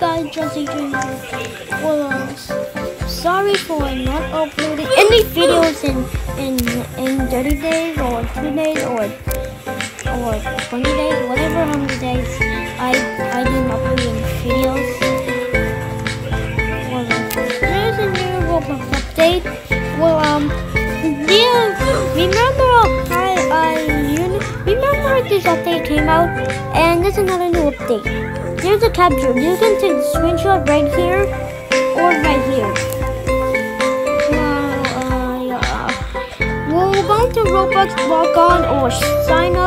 guys, Jesse Jr. Well, sorry for not uploading any videos in 30 days or 2 days or 20 days, whatever how many days I didn't upload any videos. Well, there's a new Roblox update. Well, yeah, remember this update came out, and there's another new update. There's a capture. You can take a screenshot right here or right here. Now, we're going to Roblox log on or sign up.